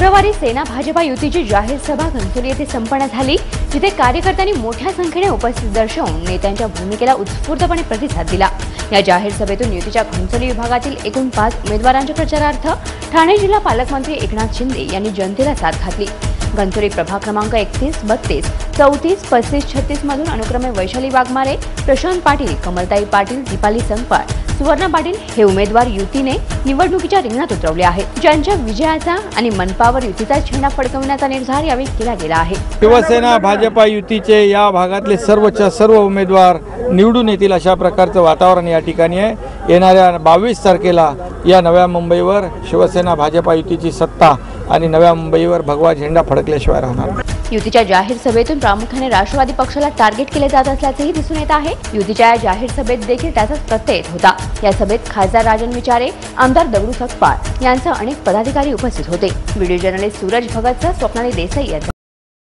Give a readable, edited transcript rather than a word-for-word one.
शुक्रवारी सेना भाजपा युतीची जाहीर सभा घनसोली येथे संपन्न झाली, जिथे कार्यकर्त्यांनी मोठ्या संख्येने उपस्थित दर्शवून नेत्यांच्या भूमिकेला उत्स्फूर्तपणे प्रतिसाद दिला। या जाहीर सभेतून युतीच्या घनसोली विभागातील एकूण 5 उमेदवारांच्या प्रचारार्थ ठाणे जिल्हा पालकमंत्री एकनाथ शिंदे यांनी जनतेला साथ घातली। घनसोली प्रभाग क्रमांक 31, 32, 34, 35, 36 मधून अनुक्रमे वैशाली वाघमारे, प्रशांत पाटील, कमलताई पाटील, दीपाली संगपाळ, सुवर्णा पाटील हे उमेदवार युतीने निवडणुकीच्या रिंगणात उतरवले आहेत, ज्यांच्या विजयाचा आणि मनपावर युतीचा झेंडा फडकवण्याचा निर्धार यावेळी केला गेला आहे। शिवसेना भाजपा युतीचे या भागातले सर्वच्या सर्व उमेदवार निवडून येतील अशा प्रकारचं वातावरण या ठिकाणी आहे। येणाऱ्या 22 तारखेला या नव्या मुंबईवर शिवसेना भाजपा युतीची सत्ता आणि नव्या मुंबईवर भगवा झेंडा फडकल्याशिवाय राहणार नाही। युतीच्या जाहीर सभेतून प्रामुख्याने राष्ट्रवादी पक्षाला टार्गेट केले जात असल्याचेही दिसून येत आहे। युतीच्या या जाहीर सभेत देखील त्याचाच प्रत्यय येत होता। या सभेत खासदार राजन विचारे, आमदार दगडू सकपाळ यांसह अनेक पदाधिकारी उपस्थित होते। व्हिडिओ जर्नलिस्ट सूरज भगतसह स्वप्नाली देसाई